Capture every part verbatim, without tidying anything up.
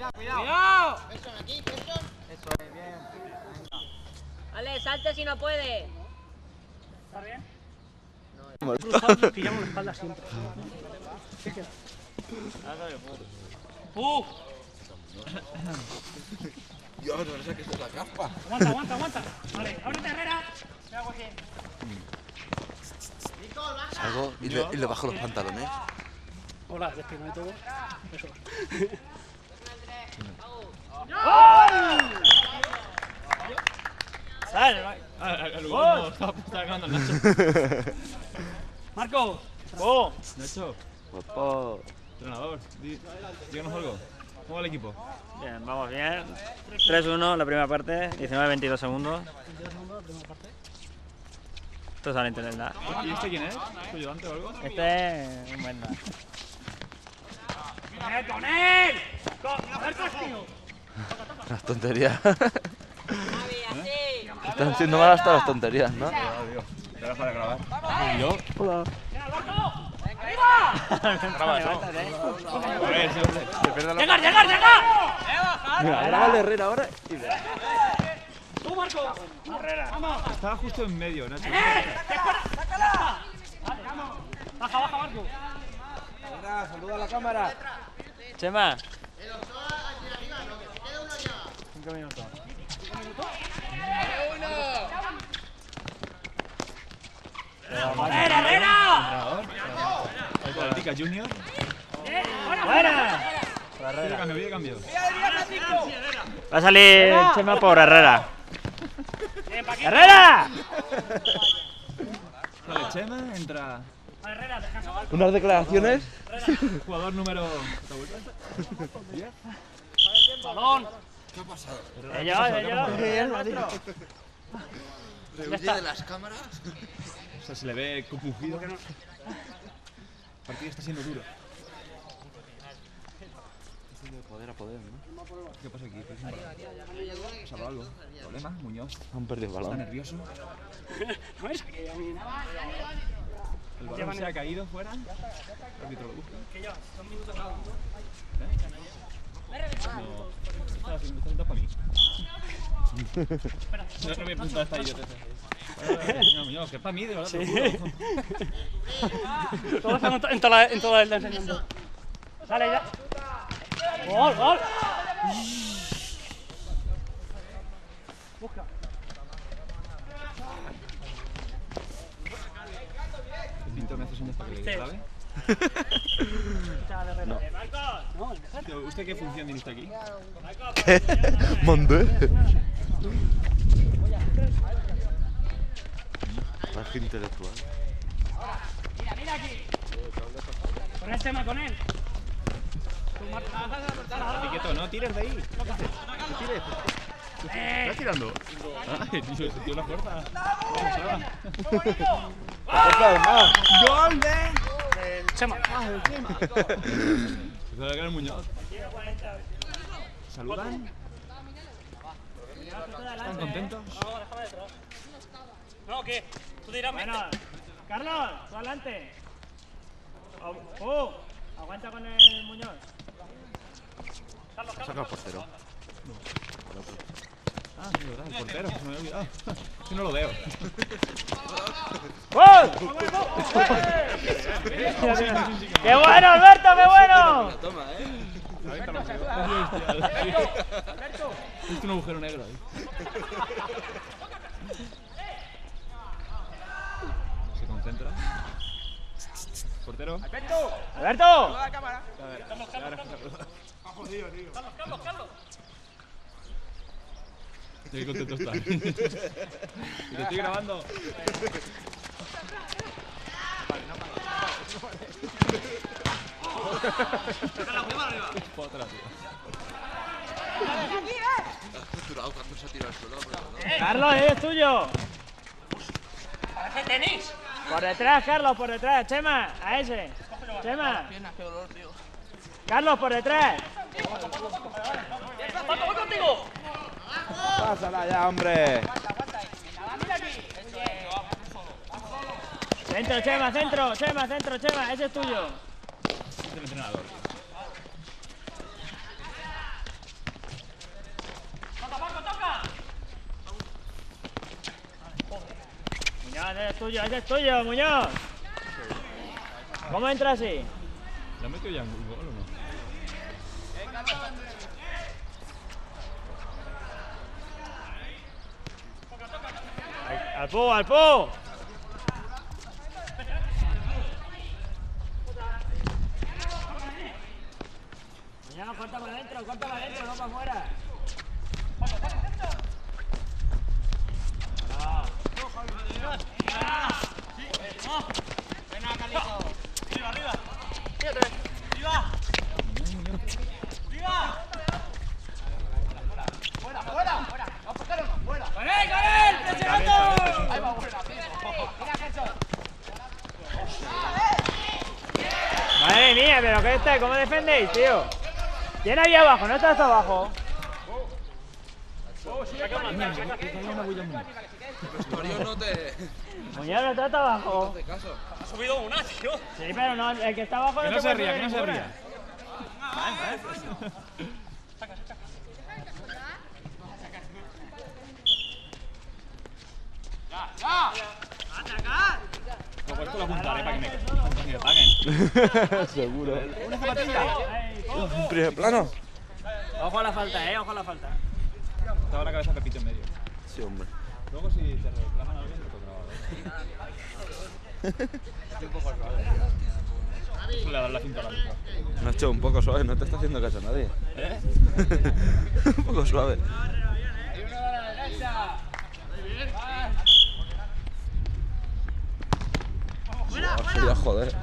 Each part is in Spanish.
Cuidado, cuidado. Eso, aquí, eso. Eso es, bien. Venga. Vale, salte si no puede. ¿Está bien? No. Cruzado, pillamos la espalda siempre. ¡Puf! Dios, no sé qué es la caspa. Aguanta, aguanta, aguanta. Vale, ábrete, Herrera. Me hago aquí. Salgo y le, y le bajo los pantalones. Hola, despino y todo. Eso. ¡Sale! El Hugo estaba ganando el Nacho. Marco. ¡Oh! Nacho, Papá. entrenador, di, díganos algo. ¿Cómo va el equipo? Bien, vamos bien. tres uno la primera parte, diecinueve veintidós segundos. veintidós segundos, la primera parte. Esto sale en internet, nada. ¿Y este quién es? ¿Tu ayudante o algo? Este es un buen nada. ¡Con él, con él! ¡Con- ¡A ver, Castillo! Las tonterías. Javi, así. Están siendo malas hasta las tonterías, ¿no? Cuidado, tío. Te vas para grabar. ¿Y yo? Hola. Graba eso. A ver, sí, hombre. ¡Llegar, llegar, llegar! Mira, graba el Herrera ahora y ve. ¡Tú, Marco! Herrera. ¡Vamos! Estaba justo en medio, Nacho. ¡Eh! ¡Sácala! Vale, vamos. Baja, baja, Marco. Saluda a la cámara. Chema. Cinco minutos. ¡Joder, Herrera! Entrenador. El Atlética Junior. ¡Buena! Pide cambio, pide cambio. Va a salir Chema por Herrera. ¡Herrera! Sale Chema, entra Herrera, descansa, Marco. Unas declaraciones. jugador número... Balón. Ellos, ellos. Rehuye de las cámaras. O sea, se le ve compungido. El partido está siendo duro. De poder a poder, ¿no? ¿Qué pasa aquí? ¿Qué ¿Ha pasado algo? ¿Problema? ¿Muñoz? Han perdido el ¿Está balón. nervioso? No me saqué a mí. ¿El balón se ha caído fuera? ¿El árbitro lo busca? Que ya, dos minutos cada uno. No. Está haciendo está para mí. No, no me he apuntado esta idiotez. No, Muñoz, que es para mí, de verdad, te lo juro. Todos estamos en toda la, en toda la enseñando. Sale ya. ¡Gol, gol! Busca. El pintor me hace señas para que le dé clave. Chaval, Herrera. No, el Tío, ¿usted qué función tiene usted aquí? ¿Qué? ¿Mandé? Más intelectual. Mira, mira aquí. Con el tema, con él. Tú, Marco. Estate quieto, no tires de ahí. ¿Qué tires? Eh. ¿Estás tirando? Ay, tío, se dio la fuerza. Vamos, se ¡Más! va. ¡Gol de! El Chema. Se va a ganar Muñoz. ¿Saludan? ¿Están contentos? No, ¿qué? Tú dirás, bueno, Carlos, tú adelante. Oh, aguanta con el Muñoz. Carlos, Saca Carlos. el portero. Ah, sí, verdad, el portero, se me había olvidado. Yo no lo veo. ¡Gol! ¡Qué bueno, Alberto, qué bueno! Toma, ¿eh? Es un agujero negro ahí. Se concentra. Portero. ¡Alberto! Carlos, Carlos, Carlos. Carlos, Carlos. Qué contento está. Y te estoy grabando. Otra, tío. Has capturado cuando se ha tirado al suelo. Carlos, es tuyo. Parece tenis. Por detrás, Carlos, por detrás. Chema, a ese. Chema. Carlos, por detrás. Marco, voy contigo. Pásala ya, hombre. Centro, Chema, centro, Chema, centro, Chema, ese es tuyo. Es el entrenador. ese es tuyo, ese es tuyo, Muñoz. ¿Cómo entra así? ¿Le ha metido ya un gol o no? ¡Al pu, al pu! Mañana corta para adentro, corta para adentro, no para afuera. Venga, Carlito. Arriba, arriba. Fíjate. Arriba. Arriba. Fuera, fuera, fuera. No, portero no, fuera. ¡Con él, con él! ¡Presionando! Ahí va, fuera. Mira, Gerson. Madre mía, pero ¿qué está? ¿Cómo defendéis, tío? ¿Quién había abajo? ¿No estás abajo? no te... Muñoz, no estás abajo. Ha subido una, tío. Sí, pero no, el que está abajo no Que no te se puede ría, que no se ninguna. ría. Luego esto lo apuntaré para que me, para que me paguen. Seguro. Una zapatilla. Un primer plano. Ojo a la falta, eh, ojo a la falta. Estaba la cabeza Pepito en medio. Sí, hombre. Luego si te reclaman algo, te toca. Estoy un poco suave. Suele dar la cinta a la mitad. Nacho, un poco suave, no te está haciendo caso a nadie. ¿Eh? Un poco suave. Hay uno a la derecha. Sería joder.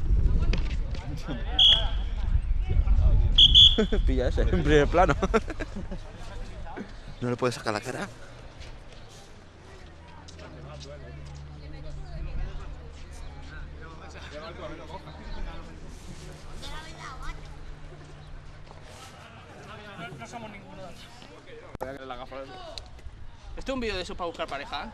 Pilla ese, en primer plano. ¿No le puedes sacar la cara? No somos ninguno de esos. ¿Este es un vídeo de eso para buscar pareja?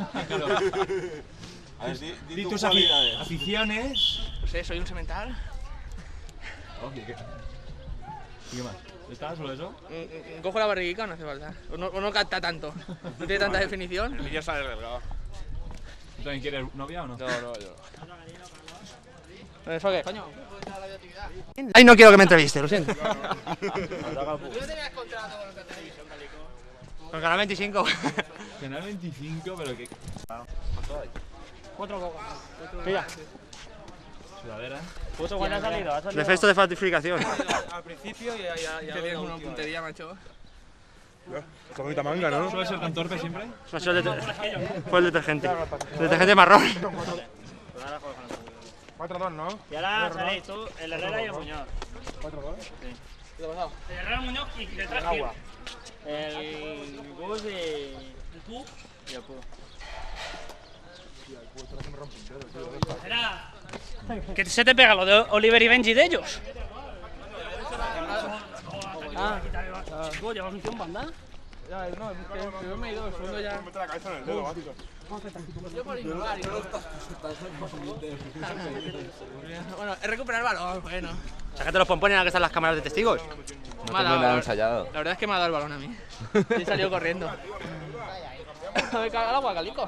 A ver, di, di, di tus afi aficiones. No sé, soy un semental. Oh, ¿qué, qué? ¿Y qué más? ¿Está solo eso? Mm, mm, Cojo la barriguica, no hace falta. O no, o no capta tanto. No tiene tanta definición. El vídeo sale delgado. ¿Tú también quieres novia o no? No, no, yo no. ¿Enfoque? Coño. Ay, no quiero que me entreviste, lo siento. no. ¿Tú tenías contrato con otra televisión, Calico? Con Canal veinticinco. Canal veinticinco, pero que... Cuatro cocas. Mira. Sudadera. Puto, ¿cuándo ha salido? ¿Ha salido? Defecto de falsificación. Al principio ya, ya, ya. Que tienes una puntería, macho. Con bonita manga, ¿no? ¿Suele ser tan torpe siempre? Fue el, fue el detergente. El detergente marrón. cuatro dos, ¿no? Y ahora salís tú, el Herrera y el Muñoz. cuatro dos. Sí. ¿Qué te ha pasado? El Herrera, Muñoz y detrás agua. El Gus y... ¿El Pu? Y el Pu. Era... ¿Qué se te pega lo de Oliver y Benji de ellos? Ah, ¿tú llevas un tiempo, anda? Ya, no, es que yo me he ido, el segundo ya. Mete la cabeza en el dedo, básico. Yo por ignorar y no. Bueno, he recuperado el balón, bueno. Sácate los pompones a que están las cámaras de testigos. No Me ha tengo dado, nada la- ensayado. La verdad es que me ha dado el balón a mí. Y he salido corriendo. A ver, caga el agua, Calico.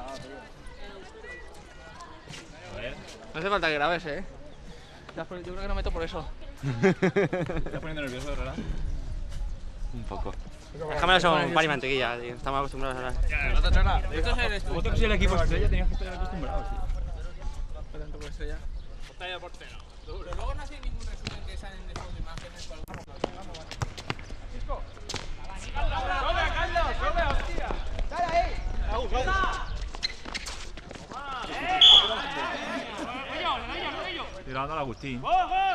A ver. No hace falta que grabes, eh. Ya, pues, yo creo que no meto por eso. ¿Te estás poniendo nervioso, Herrera? Un poco. Las cámaras son pan y mantequilla, tío. Estamos acostumbrados a las... No te chola. Esto es el estudio. Vosotros si el equipo estrella tenías que estar acostumbrados, tío. Tanto por estrella. Portero, portero. Pero luego no hace ningún resumen que salen de fondo imágenes. Tirando al Agustín.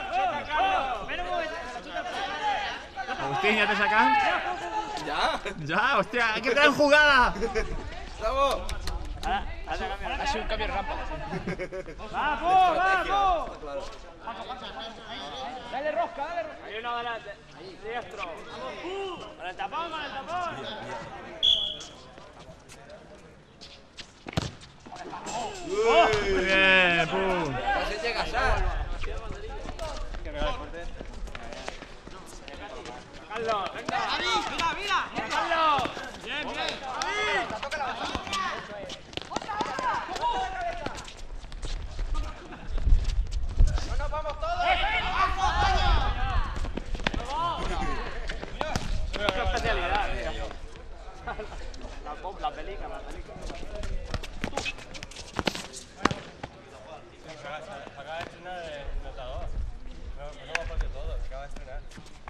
Agustín, ¿ya te sacan? ¿Ya? ¡Ya! ¡Hostia! ¡Qué gran jugada! ¡Bravo! Ha sido un cambio de rampa. ¡Vamos, vamos! Dale rosca, dale rosca. Hay uno adelante. Diestro. Vamos, con el tapón, con el tapón. Muy bien, pum. Así llegas ya. Carlos, venga. Mira, mira. Carlos. Bien, bien. pelica, la pelica. Se acaba de estrenar el notador. No, no va a pasar todo, se acaba de estrenar.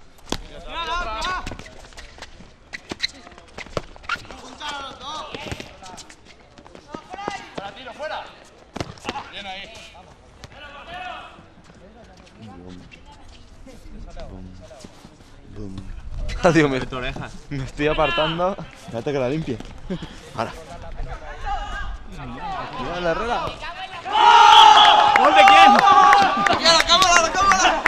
¡Fuera, tiro, fuera! Bien ahí. Adiós, me, me estoy apartando. Espérate que la limpie. Ahora. Mira la Herrera. ¿Gol de quién? ¡La cámara, la cámara!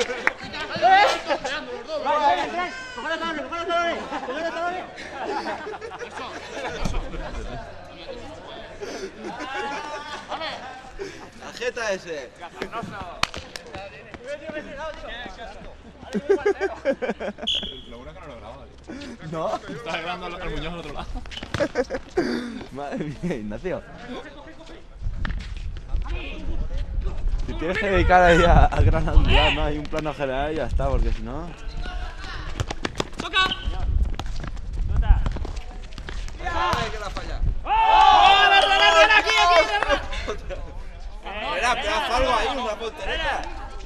La jeta ese. Lo bueno es que no lo grababa. No. Estaba grabando al al Muñoz al otro lado. Madre mía, Ignacio. Si tienes que dedicar ahí a, a gran angular, ¿no? Hay un plano general y ya está, porque si no. Ay, que la falla. ¡Oh! ¡La Herrera, Herrera, aquí, aquí! Espera, espera, algo ahí, una voltereta.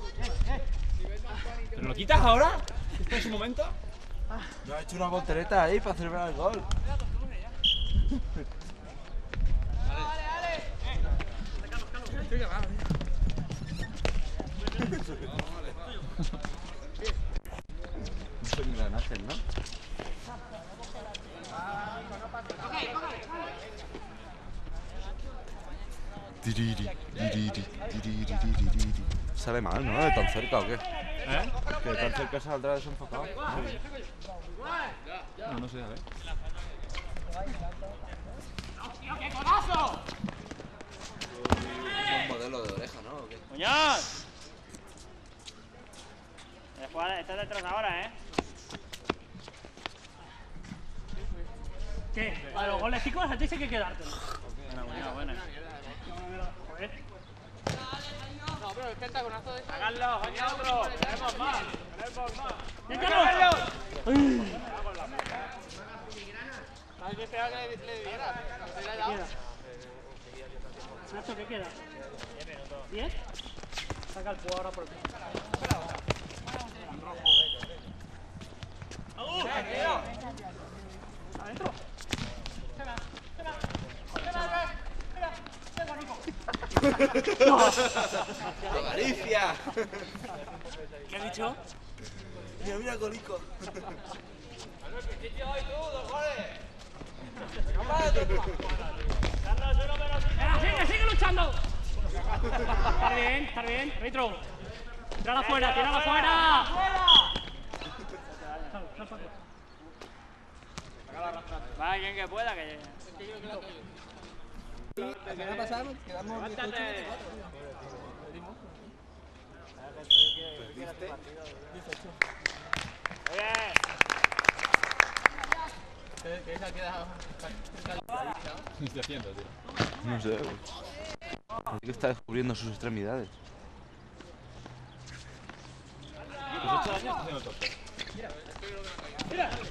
¿Pero lo quitas ahora? ¿Este es su momento? No, ha hecho una voltereta ahí para celebrar el gol. No soy un gran ángel, ¿no? Diriri, diriri, diriri, diriri. Sale mal, ¿no? ¿De tan cerca o qué? ¿Eh? Que de tan cerca saldrá desenfocado. No, no sé, a ver. Es un modelo de oreja, ¿no? ¿O qué? ¡Muñoz! Estás detrás ahora, ¿eh? ¿Qué? A los goles chicos, a ti sí que hay que dártelo. Buena, buena, buena. Joder. No, pero el pentagonazo de... ¡Háganlo! ¡Hagan otro! ¡Queremos más! ¡Queremos más! ¡Quítalo! Más bien pegado que le, le diera. ¿Se le ha dado? Nacho, ¿qué queda? ¿diez? Saca el juego ahora por el ¿adentro? ¡De Galicia! ¿Qué ha dicho? Mira, mira, Colico. ¡Venga, sigue, sigue luchando! Está bien, está bien. Retro. Tírala afuera, tírala afuera. Va, quien que pueda, que... La semana pasada quedamos dieciocho veinticuatro. Muy bien. ¿Qué se ha quedado? ¿Qué estoy haciendo, tío? No sé. Parece que está descubriendo sus extremidades. Pues ocho años haciendo torpe. Mira.